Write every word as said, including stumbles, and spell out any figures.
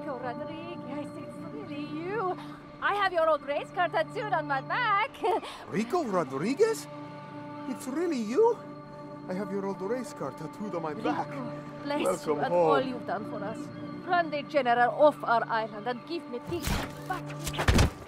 Rico Rodriguez, it's really you. I have your old race car tattooed on my back. Rico Rodriguez? It's really you? I have your old race car tattooed on my Rico, back. bless Welcome you and home. all you've done for us. Run the general off our island and give me peace back.